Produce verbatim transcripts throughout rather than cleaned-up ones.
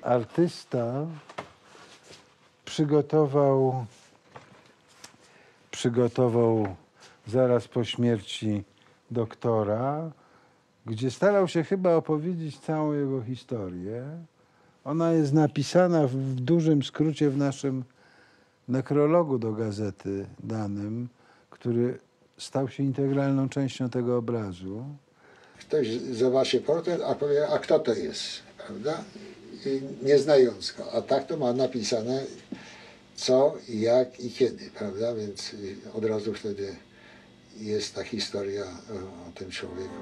artysta przygotował, przygotował zaraz po śmierci doktora, gdzie starał się chyba opowiedzieć całą jego historię. Ona jest napisana w, w dużym skrócie w naszym nekrologu do gazety danym, który stał się integralną częścią tego obrazu. Ktoś zobaczy portret, a powie, a kto to jest, prawda? I nie znając go. A tak to ma napisane co, jak i kiedy, prawda? Więc od razu wtedy jest ta historia o, o tym człowieku.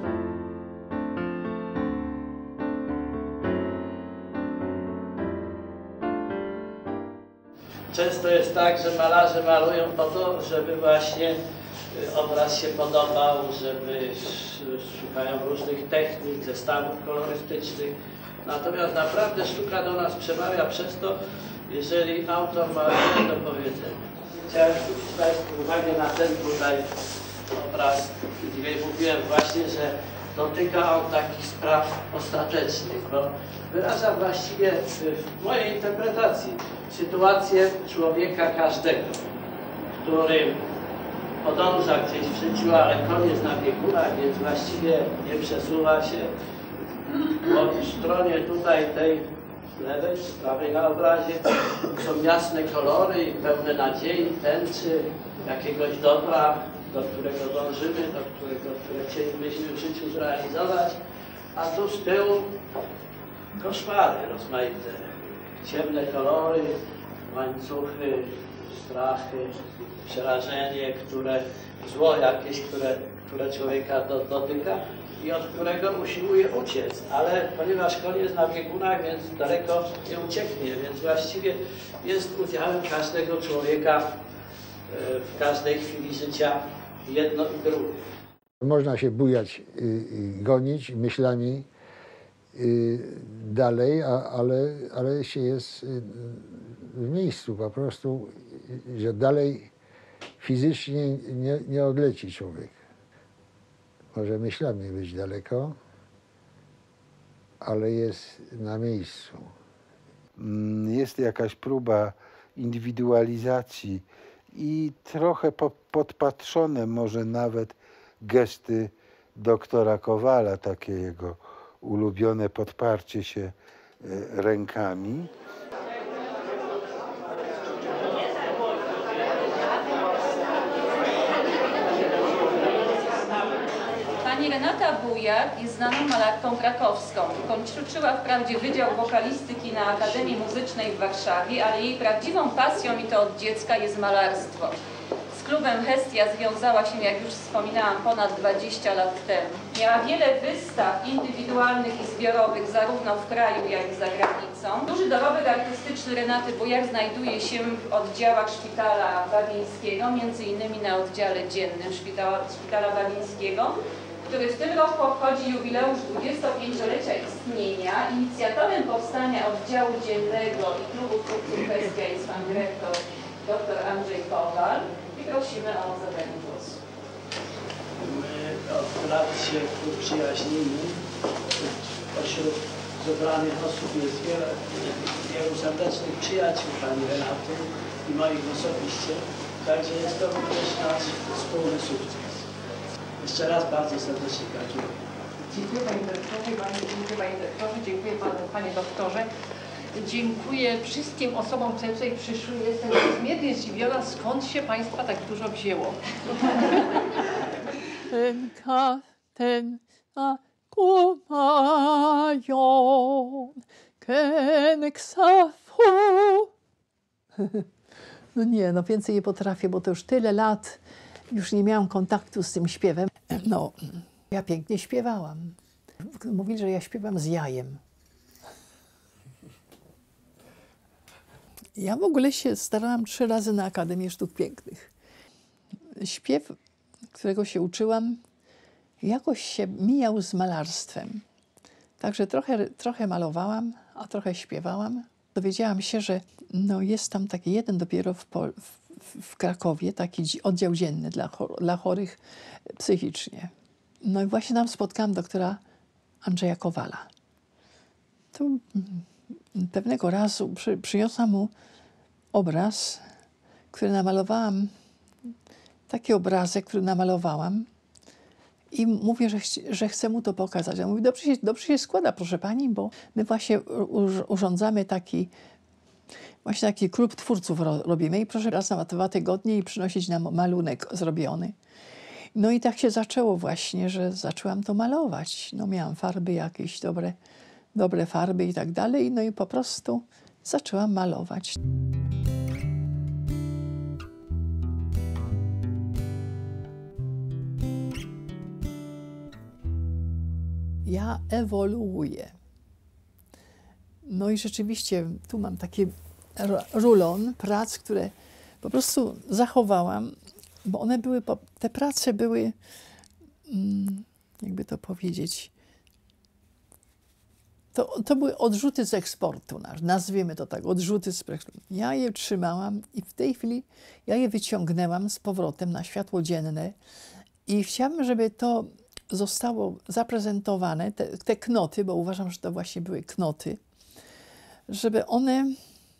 Często jest tak, że malarze malują po to, żeby właśnie obraz się podobał, żeby szukają różnych technik, zestawów kolorystycznych. Natomiast naprawdę sztuka do nas przemawia przez to, jeżeli autor ma wiele do powiedzenia. Chciałem zwrócić Państwu uwagę na ten tutaj obraz, gdzie mówiłem właśnie, że dotyka on takich spraw ostatecznych, bo wyraża właściwie w mojej interpretacji sytuację człowieka każdego, który podąża gdzieś w życiu, ale koniec na biegunach, więc właściwie nie przesuwa się. Po stronie tutaj tej lewej czy prawej na obrazie są jasne kolory i pełne nadziei, tęczy, jakiegoś dobra, do którego dążymy, do którego które chcielibyśmy w życiu zrealizować, a tu z tyłu koszmary rozmaite, ciemne kolory, łańcuchy, strachy, przerażenie, które, zło jakieś, które, które człowieka do, dotyka i od którego usiłuje uciec, ale ponieważ koniec na biegunach, więc daleko nie ucieknie, więc właściwie jest udziałem każdego człowieka w każdej chwili życia jedno i drugie. Można się bujać, gonić myślami dalej, ale, ale się jest w miejscu po prostu, że dalej fizycznie nie, nie odleci człowiek. Może myślami być daleko, ale jest na miejscu. Jest jakaś próba indywidualizacji i trochę po, podpatrzone może nawet gesty doktora Kowala, takie jego ulubione podparcie się rękami. Pani Renata Bujak jest znaną malarką krakowską. Kończyła wprawdzie Wydział Wokalistyki na Akademii Muzycznej w Warszawie, ale jej prawdziwą pasją, i to od dziecka, jest malarstwo. Z klubem Hestia związała się, jak już wspominałam, ponad dwadzieścia lat temu. Miała wiele wystaw indywidualnych i zbiorowych, zarówno w kraju, jak i za granicą. Duży dorobek artystyczny Renaty Bujak znajduje się w oddziałach Szpitala Babińskiego, między innymi na oddziale dziennym Szpitala, Szpitala Babińskiego, który w tym roku obchodzi jubileusz dwudziestopięciolecia istnienia. Inicjatorem powstania oddziału dziennego i klubu twórców Hestia jest pan dyrektor dr Andrzej Kowal i prosimy o zabranie głosu. My od lat się tu przyjaźnimy. Pośród zebranych osób jest wiele, wielu serdecznych przyjaciół pani Renaty i moich osobiście. Także jest to również nasz wspólny sukces. Jeszcze raz bardzo serdecznie gratuluję. Dziękuję panie dyrektorze, bardzo dziękuję panie dyrektorze, dziękuję panu, panie doktorze. Dziękuję wszystkim osobom, które tutaj przyszły. Jestem niezmiernie zdziwiona, skąd się państwa tak dużo wzięło. Ten ten a kumajon, ken ksafu. No nie, no więcej nie potrafię, bo to już tyle lat, już nie miałam kontaktu z tym śpiewem. No, ja pięknie śpiewałam. Mówili, że ja śpiewam z jajem. Ja w ogóle się starałam trzy razy na Akademię Sztuk Pięknych. Śpiew, którego się uczyłam, jakoś się mijał z malarstwem. Także trochę, trochę malowałam, a trochę śpiewałam. Dowiedziałam się, że no jest tam taki jeden dopiero w, w, w Krakowie, taki oddział dzienny dla, chor dla chorych psychicznie. No i właśnie tam spotkałam doktora Andrzeja Kowala. To pewnego razu przy, przyniosłam mu obraz, który namalowałam, taki obrazek, który namalowałam i mówię, że, chci, że chcę mu to pokazać. On mówi, dobrze się, dobrze się składa, proszę pani, bo my właśnie u, urządzamy taki, właśnie taki klub twórców ro, robimy i proszę raz na dwa tygodnie i przynosić nam malunek zrobiony. No i tak się zaczęło właśnie, że zaczęłam to malować. No miałam farby jakieś, dobre, dobre farby i tak dalej. No i po prostu zaczęłam malować. Ja ewoluuję. No i rzeczywiście tu mam taki rulon prac, które po prostu zachowałam, bo one były, te prace były, jakby to powiedzieć, to, to były odrzuty z eksportu, nazwijmy to tak, odrzuty z eksportu. Ja je trzymałam i w tej chwili ja je wyciągnęłam z powrotem na światło dzienne i chciałabym, żeby to zostało zaprezentowane, te, te knoty, bo uważam, że to właśnie były knoty, żeby one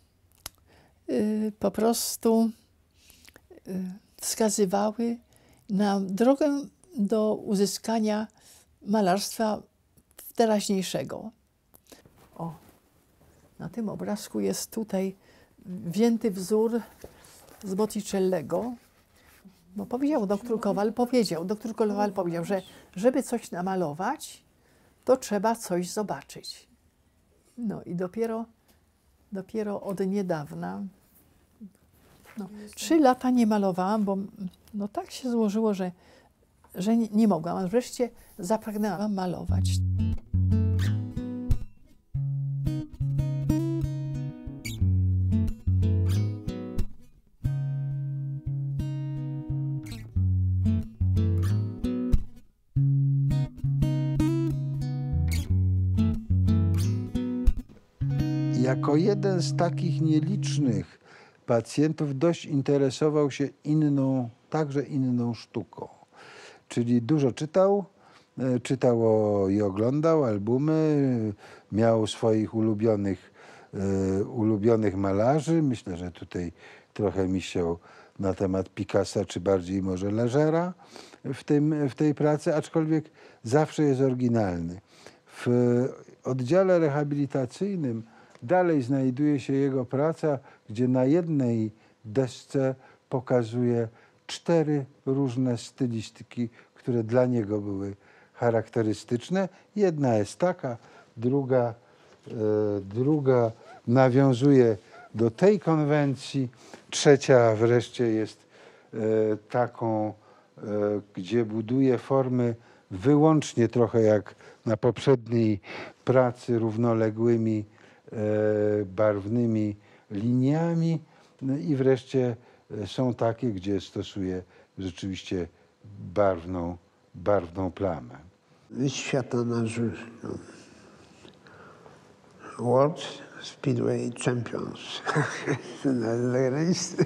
y, po prostu y, wskazywały na drogę do uzyskania malarstwa teraźniejszego. O, na tym obrazku jest tutaj wzięty wzór z Botticellego. No powiedział doktor Kowal, powiedział, doktor Kowal powiedział, że żeby coś namalować, to trzeba coś zobaczyć. No i dopiero, dopiero od niedawna, no, trzy lata nie malowałam, bo no tak się złożyło, że, że nie, nie mogłam, a wreszcie zapragnęłam malować. Jako jeden z takich nielicznych pacjentów dość interesował się inną, także inną sztuką. Czyli dużo czytał, czytał i oglądał albumy, miał swoich ulubionych, ulubionych malarzy. Myślę, że tutaj trochę misiał na temat Picassa, czy bardziej może Legera w, tym, w tej pracy, aczkolwiek zawsze jest oryginalny. W oddziale rehabilitacyjnym dalej znajduje się jego praca, gdzie na jednej desce pokazuje cztery różne stylistyki, które dla niego były charakterystyczne. Jedna jest taka, druga, e, druga nawiązuje do tej konwencji, trzecia wreszcie jest e, taką, e, gdzie buduje formy wyłącznie trochę jak na poprzedniej pracy równoległymi, barwnymi liniami. No i wreszcie są takie, gdzie stosuje rzeczywiście barwną, barwną plamę. Świata na World Speedway Champions. Zagraniczny.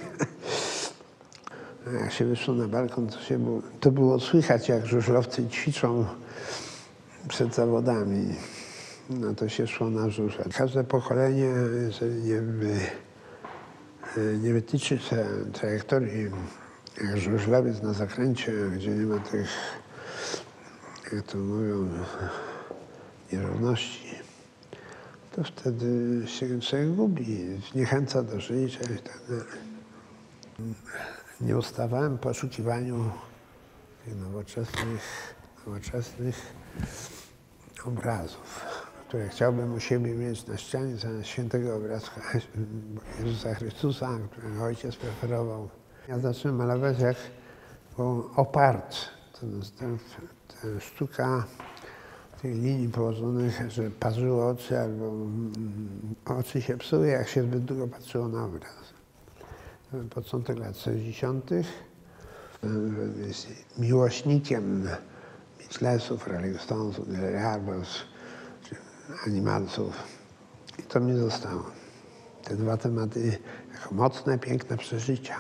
Jak się wyszło na balkon, to, się było, to było słychać, jak żużlowcy ćwiczą przed zawodami. No to się szło na żużel. Każde pokolenie, jeżeli nie, wy, nie wytyczy się trajektorii jak żużlowiec na zakręcie, gdzie nie ma tych, jak to mówią, nierówności, to wtedy się człowiek gubi, zniechęca do życia i tak dalej. Nie ustawałem w poszukiwaniu tych nowoczesnych, nowoczesnych obrazów, które chciałbym u siebie mieć na ścianie zamiast świętego obrazka Jezusa Chrystusa, którego ojciec preferował. Ja zacząłem malować jak opart. To jest sztuka tych linii położonych, że parzyły oczy albo oczy się psuły, jak się zbyt długo patrzyło na obraz. Początek lat sześćdziesiątych. Jest miłośnikiem Beatlesów, Rolling Stonesów, Arbors, Animalsów. I to mi zostało. Te dwa tematy jako mocne, piękne przeżycia.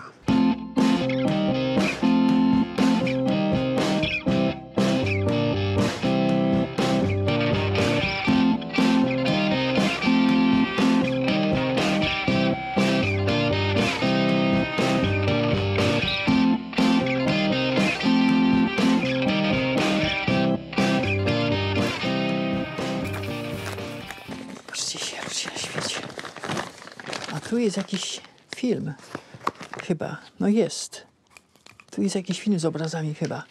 Tu jest jakiś film chyba. No jest. Tu jest jakiś film z obrazami chyba.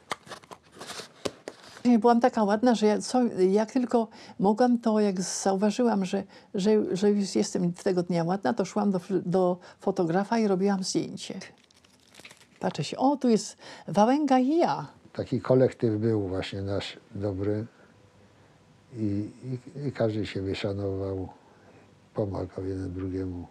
Byłam taka ładna, że ja, co, jak tylko mogłam, to jak zauważyłam, że, że, że już jestem tego dnia ładna, to szłam do, do fotografa i robiłam zdjęcie. Patrzę się, o, tu jest Wałęga i ja. Taki kolektyw był właśnie nasz dobry i, i, i każdy siebie szanował, pomagał jeden drugiemu.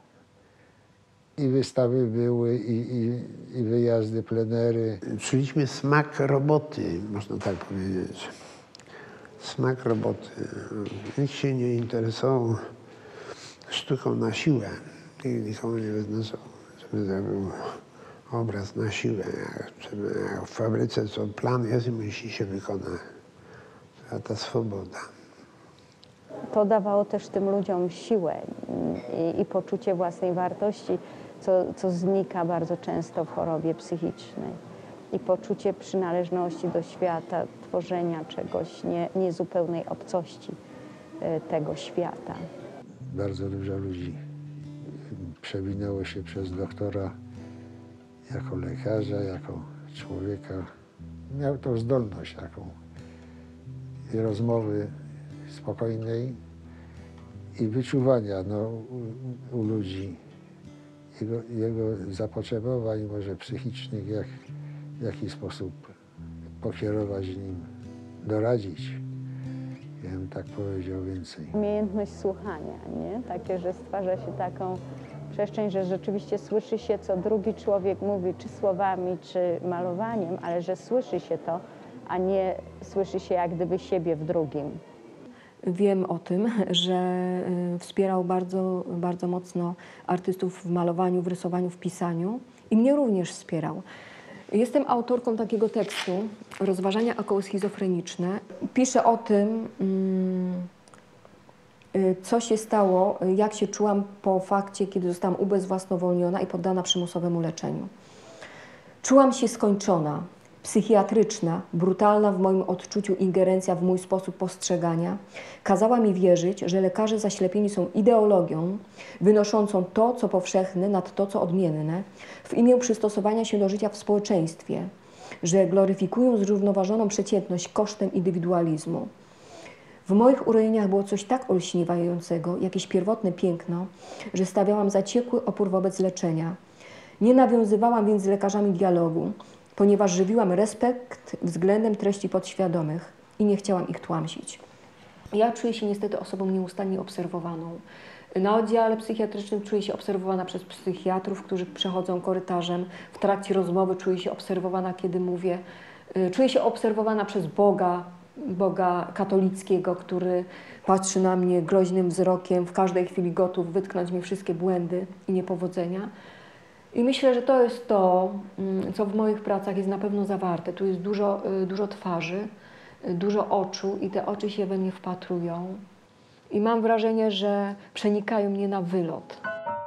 I wystawy były, i, i, i wyjazdy, plenery. Czuliśmy smak roboty, można tak powiedzieć. Smak roboty. Nikt się nie interesował sztuką na siłę. Nikt nikomu nie wyznaczał, żeby zrobił obraz na siłę. Jak, jak w fabryce co plan jest i musi się wykonać. A ta swoboda. To dawało też tym ludziom siłę i, i poczucie własnej wartości, co, co znika bardzo często w chorobie psychicznej. I poczucie przynależności do świata, tworzenia czegoś, nie, niezupełnej obcości tego świata. Bardzo dużo ludzi przewinęło się przez doktora jako lekarza, jako człowieka. Miał tą zdolność taką i rozmowy spokojnej i wyczuwania no, u, u ludzi jego, jego zapotrzebowań, może psychicznych, jak, w jaki sposób pokierować nim, doradzić. Ja bym tak powiedział więcej. Umiejętność słuchania, nie? Takie, że stwarza się taką przestrzeń, że rzeczywiście słyszy się, co drugi człowiek mówi, czy słowami, czy malowaniem, ale że słyszy się to, a nie słyszy się jak gdyby siebie w drugim. Wiem o tym, że wspierał bardzo, bardzo mocno artystów w malowaniu, w rysowaniu, w pisaniu i mnie również wspierał. Jestem autorką takiego tekstu, Rozważania okołoschizofreniczne. Piszę o tym, co się stało, jak się czułam po fakcie, kiedy zostałam ubezwłasnowolniona i poddana przymusowemu leczeniu. Czułam się skończona, psychiatryczna, brutalna w moim odczuciu ingerencja w mój sposób postrzegania kazała mi wierzyć, że lekarze zaślepieni są ideologią wynoszącą to, co powszechne nad to, co odmienne, w imię przystosowania się do życia w społeczeństwie, że gloryfikują zrównoważoną przeciętność kosztem indywidualizmu. W moich urojeniach było coś tak olśniewającego, jakieś pierwotne piękno, że stawiałam zaciekły opór wobec leczenia. Nie nawiązywałam więc z lekarzami dialogu, ponieważ żywiłam respekt względem treści podświadomych i nie chciałam ich tłamsić. Ja czuję się niestety osobą nieustannie obserwowaną. Na oddziale psychiatrycznym czuję się obserwowana przez psychiatrów, którzy przechodzą korytarzem. W trakcie rozmowy czuję się obserwowana, kiedy mówię. Czuję się obserwowana przez Boga, Boga katolickiego, który patrzy na mnie groźnym wzrokiem, w każdej chwili gotów wytknąć mi wszystkie błędy i niepowodzenia. I myślę, że to jest to, co w moich pracach jest na pewno zawarte. Tu jest dużo, dużo twarzy, dużo oczu i te oczy się we mnie wpatrują. I mam wrażenie, że przenikają mnie na wylot.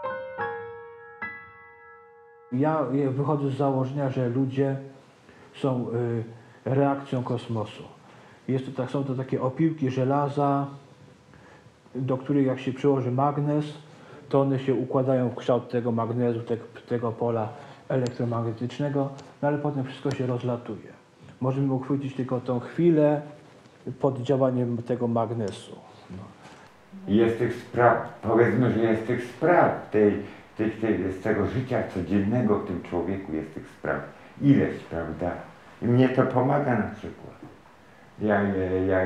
Ja wychodzę z założenia, że ludzie są reakcją kosmosu. Jest to, tak, są to takie opiłki żelaza, do których jak się przyłoży magnes, to one się układają w kształt tego magnezu, tego, tego pola elektromagnetycznego, no ale potem wszystko się rozlatuje. Możemy uchwycić tylko tą chwilę pod działaniem tego magnesu. No. Jest tych spraw, powiedzmy, że jest tych spraw, tej, tej, tej, z tego życia codziennego w tym człowieku jest tych spraw ileś, prawda? I mnie to pomaga na przykład. Jak, jak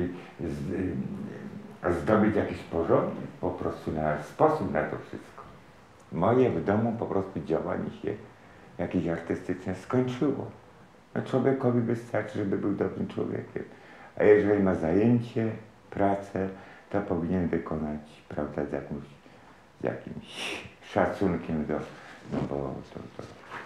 zdobyć jakiś porządek, po prostu na sposób na to wszystko. Moje w domu po prostu działanie się jakieś artystyczne skończyło. No człowiekowi wystarczy, żeby był dobrym człowiekiem. A jeżeli ma zajęcie, pracę, to powinien wykonać, prawda, z, jakimś, z jakimś szacunkiem do, no bo to, to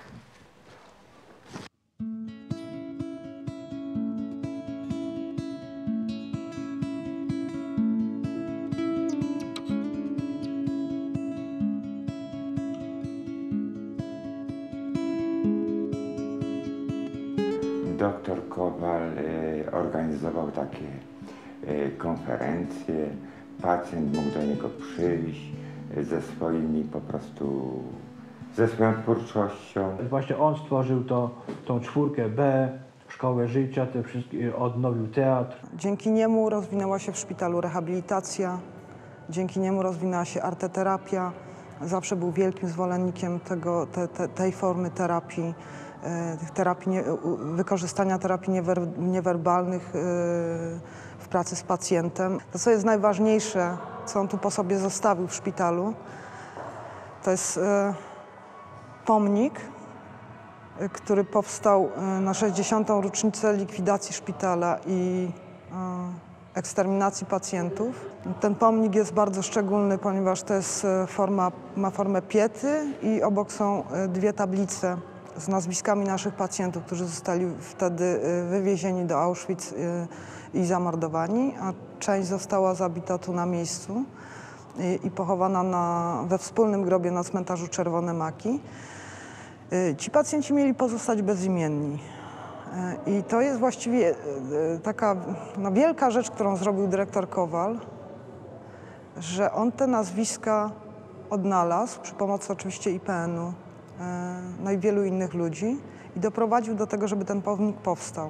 doktor Kowal e, organizował takie e, konferencje, pacjent mógł do niego przyjść, ze swoimi po prostu, ze swoją twórczością. Właśnie on stworzył to, tą czwórkę B, szkołę życia, te wszystkie, odnowił teatr. Dzięki niemu rozwinęła się w szpitalu rehabilitacja, dzięki niemu rozwinęła się arteterapia. Zawsze był wielkim zwolennikiem tego, te, te, tej formy terapii, tych terapii nie, wykorzystania terapii niewer, niewerbalnych w pracy z pacjentem. To, co jest najważniejsze, co on tu po sobie zostawił w szpitalu, to jest pomnik, który powstał na sześćdziesiątą rocznicę likwidacji szpitala i eksterminacji pacjentów. Ten pomnik jest bardzo szczególny, ponieważ to jest forma, ma formę piety i obok są dwie tablice z nazwiskami naszych pacjentów, którzy zostali wtedy wywiezieni do Auschwitz i zamordowani, a część została zabita tu na miejscu i, i pochowana na, we wspólnym grobie na cmentarzu Czerwone Maki. Ci pacjenci mieli pozostać bezimienni. I to jest właściwie taka no, wielka rzecz, którą zrobił dyrektor Kowal, że on te nazwiska odnalazł przy pomocy oczywiście I P N-u, no i wielu innych ludzi i doprowadził do tego, żeby ten pomnik powstał.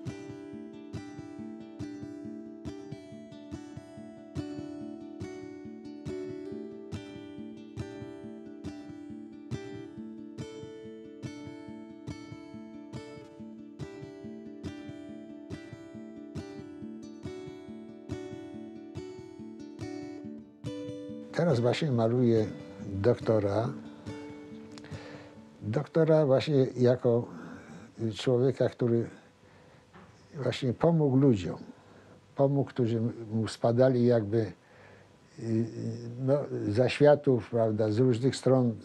Teraz właśnie maluję doktora. Doktora właśnie jako człowieka, który właśnie pomógł ludziom. Pomógł, którzy mu spadali jakby no, zaświatów, prawda, z różnych stron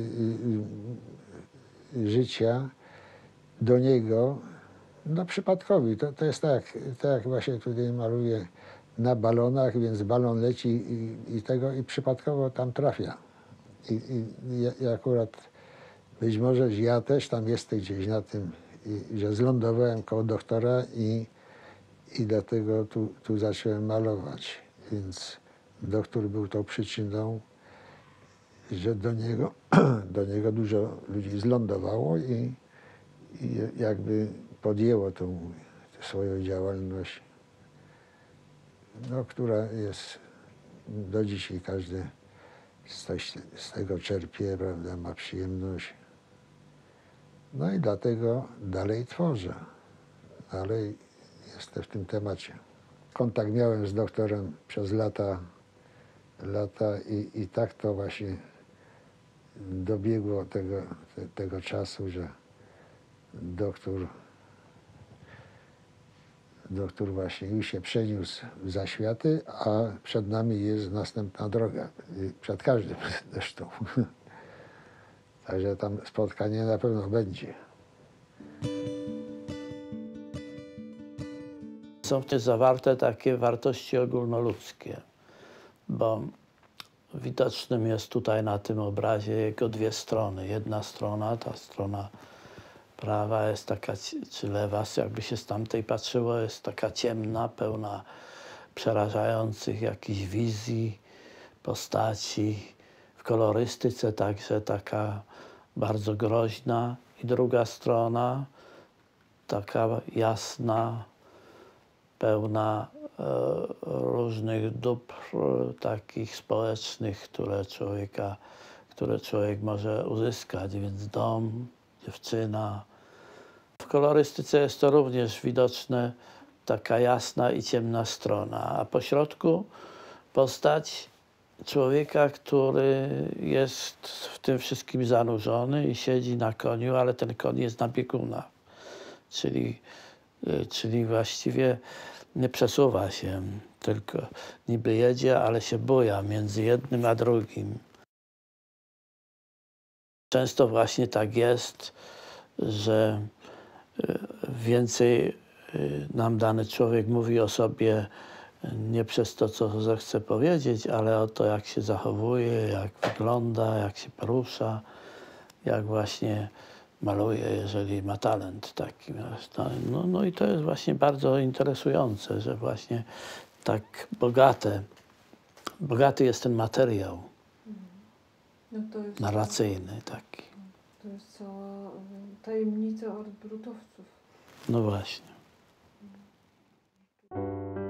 życia do niego, no przypadkowi. To, to jest tak, tak jak właśnie tutaj maluję na balonach, więc balon leci i, i tego i przypadkowo tam trafia. I, i, i akurat być może że ja też tam jestem gdzieś na tym, i, że zlądowałem koło doktora i, i dlatego tu, tu zacząłem malować. Więc doktor był tą przyczyną, że do niego, do niego dużo ludzi zlądowało i, i jakby podjęło tą swoją działalność, no, która jest do dzisiaj każdy z, coś, z tego czerpie, prawda, ma przyjemność. No i dlatego dalej tworzę, dalej jestem w tym temacie. Kontakt miałem z doktorem przez lata, lata i, i tak to właśnie dobiegło tego, te, tego czasu, że doktor Doktor właśnie już się przeniósł w zaświaty, a przed nami jest następna droga. Przed każdym zresztą. Także tam spotkanie na pewno będzie. Są w tym zawarte takie wartości ogólnoludzkie, bo widocznym jest tutaj na tym obrazie jego dwie strony. Jedna strona, ta strona prawa jest taka, czy lewa, jakby się z tamtej patrzyło, jest taka ciemna, pełna przerażających jakichś wizji, postaci. W kolorystyce także taka bardzo groźna. I druga strona taka jasna, pełna e, różnych dóbr takich społecznych, które człowieka, które człowiek może uzyskać, więc dom, dziewczyna. W kolorystyce jest to również widoczne, taka jasna i ciemna strona, a po środku postać człowieka, który jest w tym wszystkim zanurzony i siedzi na koniu, ale ten koń jest na biegunach, czyli, czyli właściwie nie przesuwa się, tylko niby jedzie, ale się buja między jednym a drugim. Często właśnie tak jest, że więcej nam dany człowiek mówi o sobie nie przez to, co zechce powiedzieć, ale o to, jak się zachowuje, jak wygląda, jak się porusza, jak właśnie maluje, jeżeli ma talent taki. No, no i to jest właśnie bardzo interesujące, że właśnie tak bogate, bogaty jest ten materiał. No to jest, narracyjny taki. to jest cała y, tajemnica orbrutowców. No właśnie.